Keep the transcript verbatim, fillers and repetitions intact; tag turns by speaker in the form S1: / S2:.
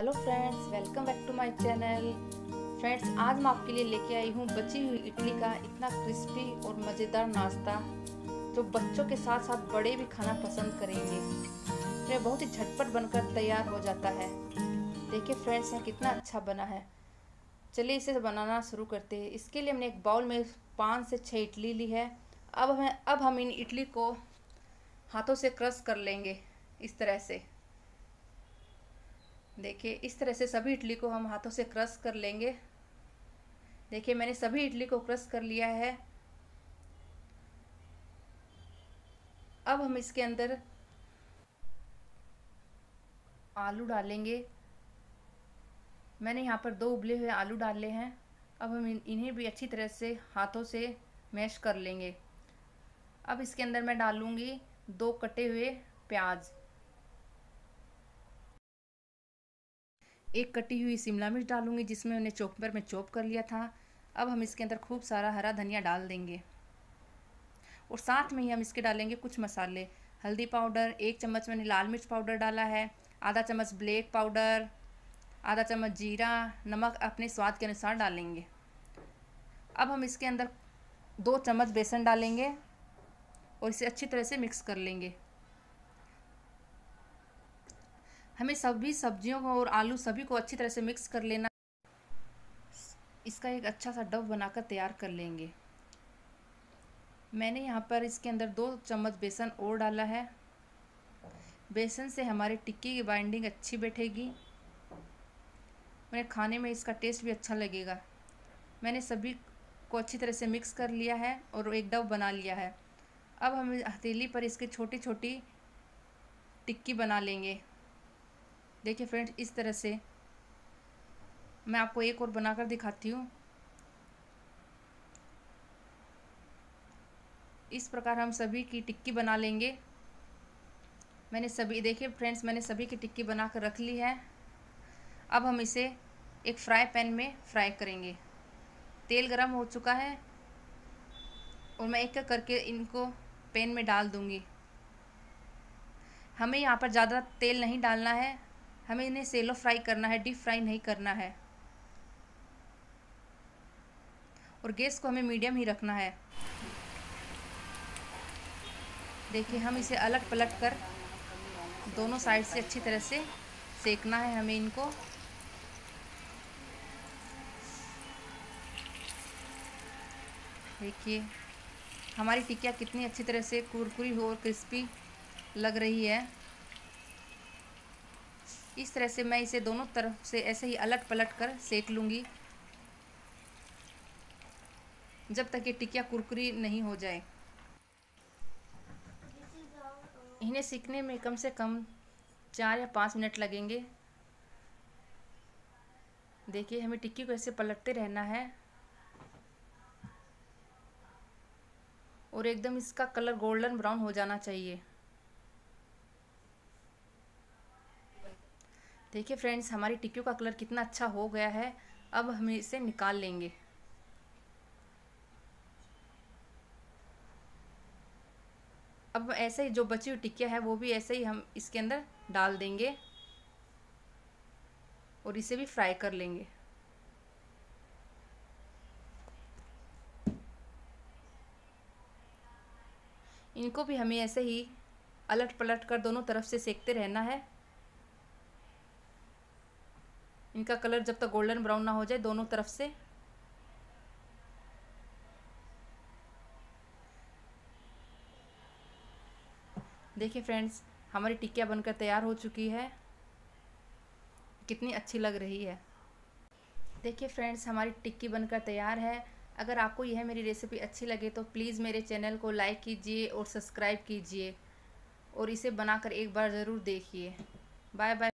S1: Hello friends, welcome back to my channel. Friends, आज मैं आपके लिए लेके आई हूँ बची हुई इडली का इतना क्रिस्पी और मज़ेदार नाश्ता जो बच्चों के साथ साथ बड़े भी खाना पसंद करेंगे। यह बहुत ही झटपट बनकर तैयार हो जाता है। देखिए फ्रेंड्स, यह कितना अच्छा बना है। चलिए इसे बनाना शुरू करते हैं। इसके लिए हमने एक बाउल में पाँच से छः इडली ली है। अब हमें अब हम इन इडली को हाथों से क्रश कर लेंगे। इस तरह से देखिए, इस तरह से सभी इडली को हम हाथों से क्रश कर लेंगे। देखिए, मैंने सभी इडली को क्रश कर लिया है। अब हम इसके अंदर आलू डालेंगे। मैंने यहाँ पर दो उबले हुए आलू डाले हैं। अब हम इन्हें भी अच्छी तरह से हाथों से मैश कर लेंगे। अब इसके अंदर मैं डालूँगी दो कटे हुए प्याज, एक कटी हुई शिमला मिर्च डालूंगी जिसमें मैंने चॉपर में चॉप कर लिया था। अब हम इसके अंदर खूब सारा हरा धनिया डाल देंगे और साथ में ही हम इसके डालेंगे कुछ मसाले। हल्दी पाउडर एक चम्मच, मैंने लाल मिर्च पाउडर डाला है, आधा चम्मच ब्लैक पाउडर, आधा चम्मच जीरा, नमक अपने स्वाद के अनुसार डालेंगे। अब हम इसके अंदर दो चम्मच बेसन डालेंगे और इसे अच्छी तरह से मिक्स कर लेंगे। हमें सभी सब्जियों को और आलू सभी को अच्छी तरह से मिक्स कर लेना। इसका एक अच्छा सा डो बनाकर तैयार कर लेंगे। मैंने यहाँ पर इसके अंदर दो चम्मच बेसन और डाला है। बेसन से हमारी टिक्की की बाइंडिंग अच्छी बैठेगी, मेरे खाने में इसका टेस्ट भी अच्छा लगेगा। मैंने सभी को अच्छी तरह से मिक्स कर लिया है और एक डो बना लिया है। अब हम हथेली पर इसकी छोटी छोटी टिक्की बना लेंगे। देखिए फ्रेंड्स, इस तरह से मैं आपको एक और बनाकर दिखाती हूँ। इस प्रकार हम सभी की टिक्की बना लेंगे। मैंने सभी देखिए फ्रेंड्स, मैंने सभी की टिक्की बनाकर रख ली है। अब हम इसे एक फ्राई पैन में फ्राई करेंगे। तेल गरम हो चुका है और मैं एक एक करके इनको पैन में डाल दूँगी। हमें यहाँ पर ज़्यादा तेल नहीं डालना है, हमें इन्हें सेलो फ्राई करना है, डीप फ्राई नहीं करना है। और गैस को हमें मीडियम ही रखना है। देखिए, हम इसे अलट पलट कर दोनों साइड से अच्छी तरह से सेकना है हमें इनको। देखिए हमारी टिक्कियाँ कितनी अच्छी तरह से कुरकुरी और क्रिस्पी लग रही है। इस तरह से मैं इसे दोनों तरफ से ऐसे ही अलट पलट कर सेक लूँगी जब तक ये टिक्कियाँ कुरकुरी नहीं हो जाए। इन्हें सीखने में कम से कम चार या पाँच मिनट लगेंगे। देखिए, हमें टिक्की को ऐसे पलटते रहना है और एकदम इसका कलर गोल्डन ब्राउन हो जाना चाहिए। देखिए फ्रेंड्स, हमारी टिक्कियों का कलर कितना अच्छा हो गया है। अब हम इसे निकाल लेंगे। अब ऐसे ही जो बची हुई टिक्कियाँ है वो भी ऐसे ही हम इसके अंदर डाल देंगे और इसे भी फ्राई कर लेंगे। इनको भी हमें ऐसे ही अलट पलट कर दोनों तरफ से सेकते रहना है। इनका कलर जब तक गोल्डन ब्राउन ना हो जाए दोनों तरफ से। देखिए फ्रेंड्स, हमारी टिक्कियाँ बनकर तैयार हो चुकी है। कितनी अच्छी लग रही है। देखिए फ्रेंड्स, हमारी टिक्की बनकर तैयार है। अगर आपको यह मेरी रेसिपी अच्छी लगे तो प्लीज़ मेरे चैनल को लाइक कीजिए और सब्सक्राइब कीजिए और इसे बनाकर एक बार ज़रूर देखिए। Bye bye.